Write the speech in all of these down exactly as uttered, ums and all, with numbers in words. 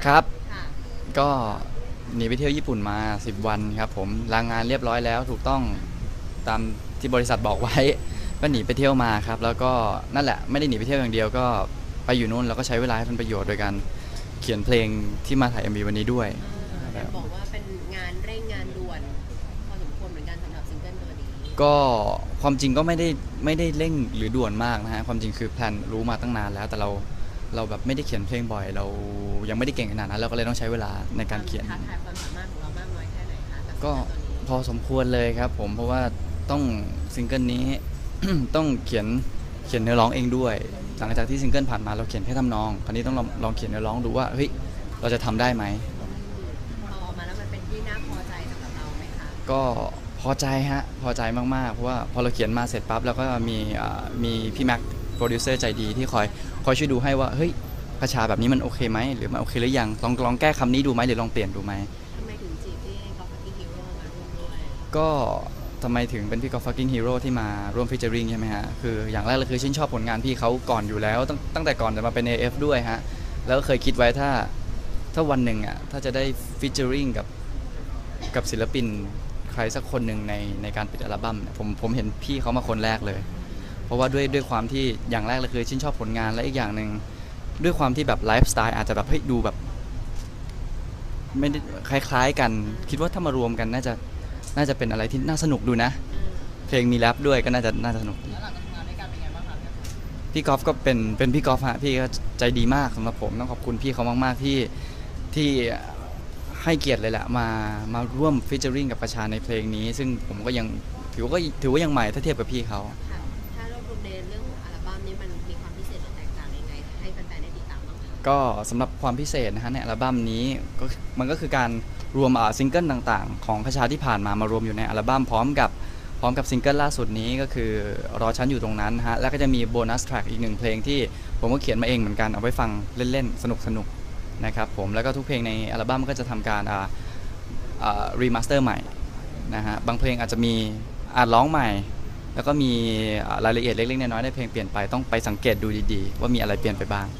ครับก็หนีไปเที่ยวญี่ปุ่นมาสิบวันครับผมลางงานเรียบร้อยแล้วถูกต้องตามที่บริษัทบอกไว้ก็หนีไปเที่ยวมาครับแล้วก็นั่นแหละไม่ได้หนีไปเที่ยวอย่างเดียวก็ไปอยู่นู่นแล้วก็ใช้เวลาให้เป็นประโยชน์โดยการเขียนเพลงที่มาถ่าย เอ็ม วี วันนี้ด้วยเห็นบอกว่าเป็นงานเร่งงานด่วนพอสมควรเหมือนกันสำหรับซิงเกิลตัวนี้ก็ความจริงก็ไม่ได้ไม่ได้เร่งหรือด่วนมากนะฮะความจริงคือแพลนรู้มาตั้งนานแล้วแต่เราเราแบบไม่ได้เขียนเพลงบ่อยเรายังไม่ได้เก่งขนาดนั้นเราก็เลยต้องใช้เวลาในการเขียนท้าทายความสามารถของเรามากน้อยแค่ไหนคะกับซิงก็เกิลตัวนี้พอสมควรเลยครับผมเพราะว่าต้องซิงเกิลนี้ ต้องเขียนเขียนเนื้อร้องเองด้วยหลังจากที่ซิงเกิลผ่านมาเราเขียนแค่ทำนองคราวนี้ต้องลองลองเขียนเนื้อร้องดูว่าเฮ้ยเราจะทำได้ไหมพอออกมาแล้วมันเป็นที่น่าพอใจสำหรับเราไหมคะก็พอใจฮะพอใจมากๆเพราะว่าพอเราเขียนมาเสร็จปั๊บแล้วก็มีมีพี่แม็กโปรดิวเซอร์ใจดีที่คอยคอยช่วยดูให้ว่าเฮ้ยกระชาแบบนี้มันโอเคไหมหรือมันโอเคหรือยังลองลองแก้คำนี้ดูไหมหรือลองเปลี่ยนดูไหมทำไมถึงจีบที่กอล์ฟกี้ฮีโร่มาร่วมด้วยก็ทำไมถึงเป็นพี่กอล์ฟฟักกิ้งฮีโร่ที่มาร่วมฟีเจอริงใช่ไหมฮะคืออย่างแรกเลยคือชื่นชอบผลงานพี่เขาก่อนอยู่แล้วตั้งตั้งแต่ก่อนจะมาเป็น เอ เอฟ ด้วยฮะแล้วเคยคิดไว้ถ้าถ้าวันหนึ่งอ่ะถ้าจะได้ฟีเจอริงกับกับศิลปินใครสักคนหนึ่งในในการปิดอัลบั้มผมผมเห็นพี่เขามาคนแรกเลยเพราะว่าด้วยด้วยความที่อย่างแรกเลยคือชื่นชอบผลงานและอีกอย่างหนึ่งด้วยความที่แบบไลฟ์สไตล์อาจจะแบบเฮ้ยดูแบบไม่ได้คล้ายๆกันคิดว่าถ้ามารวมกันน่าจะน่าจะเป็นอะไรที่น่าสนุกดูนะเพลงมีแรปด้วยก็น่าจะน่าจะสนุกแล้วหลังจากทำงานด้วยกันเป็นไงบ้างครับพี่กอล์ฟก็เป็นเป็นพี่กอล์ฟฮะพี่ก็ใจดีมากสำหรับผมต้องขอบคุณพี่เขามากๆที่ที่ให้เกียรติเลยแหละมามาร่วมฟีเจอริงกับประชาในเพลงนี้ซึ่งผมก็ยังถือว่าถือว่ายังใหม่ถ้าเทียบกับพี่เขาถ้ารวบรวมในเรื่องของอัลบั้มนี้มันมีความพิเศษหรือแตกต่างยังไงให้แฟนๆได้ติดตามบ้างคะก็สำหรับความพิเศษนะฮะในอัลบั้มนี้ก็มันก็คือการรวมซิงเกิลต่างๆของประชาที่ผ่านมามารวมอยู่ในอัลบั้มพร้อมกับพร้อมกับซิงเกิลล่าสุดนี้ก็คือรอฉันอยู่ตรงนั้นฮะแล้วก็จะมีโบนัสแทร็กอีกหนึ่งเพลงที่ผมก็เขียนมาเองเหมือนกันเอาไว้ฟังเล่นๆสนุกๆนะครับผมแล้วก็ทุกเพลงในอัลบั้มก็จะทำการอ่าอ่ารีมาสเตอร์ใหม่นะฮะบางเพลงอาจจะมีอ่านร้องใหม่แล้วก็มีรายละเอียดเล็กๆน้อยๆในเพลงเปลี่ยนไปต้องไปสังเกตดูดีๆว่ามีอะไรเปลี่ยนไปบ้าง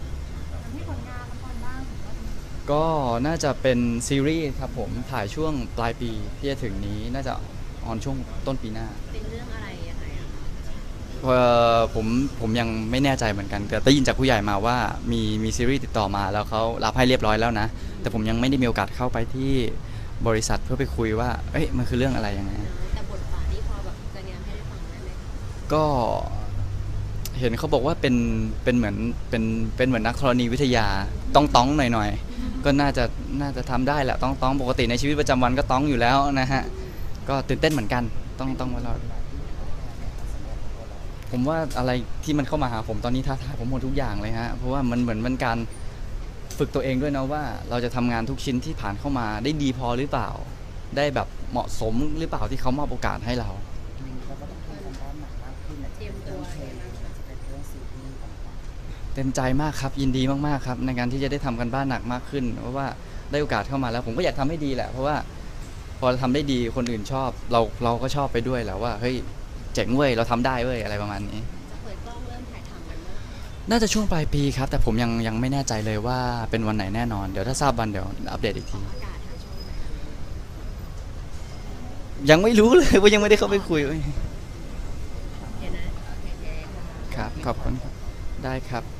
ก็น่าจะเป็นซีรีส์ครับผมถ่ายช่วงปลายปีที่จะถึงนี้น่าจะออนช่วงต้นปีหน้าเป็นเรื่องอะไรยังไงอะเออผมผมยังไม่แน่ใจเหมือนกันแต่ได้ยินจากผู้ใหญ่มาว่ามีมีซีรีส์ติดต่อมาแล้วเขารับให้เรียบร้อยแล้วนะแต่ผมยังไม่ได้มีโอกาสเข้าไปที่บริษัทเพื่อไปคุยว่าเอ้ยมันคือเรื่องอะไรยังไงแต่บทบาทนี่พอแบบจะแง้มให้ได้ฟังได้ไหมก็เห็นเขาบอกว่าเป็นเป็นเหมือนเป็นเป็นเหมือนนักธรณีวิทยาต้องต้องหน่อยๆก็น่าจะน่าจะทำได้แหละต้องต้องปกติในชีวิตประจำวันก็ต้องอยู่แล้วนะฮะก็ตื่นเต้นเหมือนกันต้องต้องมาเราผมว่าอะไรที่มันเข้ามาหาผมตอนนี้ท้าทายผมหมดทุกอย่างเลยฮะเพราะว่ามันเหมือนมันการฝึกตัวเองด้วยนะว่าเราจะทำงานทุกชิ้นที่ผ่านเข้ามาได้ดีพอหรือเปล่าได้แบบเหมาะสมหรือเปล่าที่เขามอบโอกาสให้เราเต็มใจมากครับยินดีมากๆครับในการที่จะได้ทำกันบ้านหนักมากขึ้นเพราะว่าได้โอกาสเข้ามาแล้วผมก็อยากทำให้ดีแหละเพราะว่าพอทำได้ดีคนอื่นชอบเราเราก็ชอบไปด้วยแหละว่าเฮ้ยเจ๋งเว้ยเราทำได้เว้ยอะไรประมาณนี้จะเปิดกล้องเริ่มถ่ายทำกันเมื่อน่าจะช่วงปลายปีครับแต่ผมยังยังไม่แน่ใจเลยว่าเป็นวันไหนแน่นอนเดี๋ยวถ้าทราบวันเดี๋ยวอัปเดตอีกทีอากาศทางช่องไหนยังไม่รู้เลยว่ายังไม่ได้เข้าไปคุยเดี๋ยวนะครับขอบคุณครับได้ครับ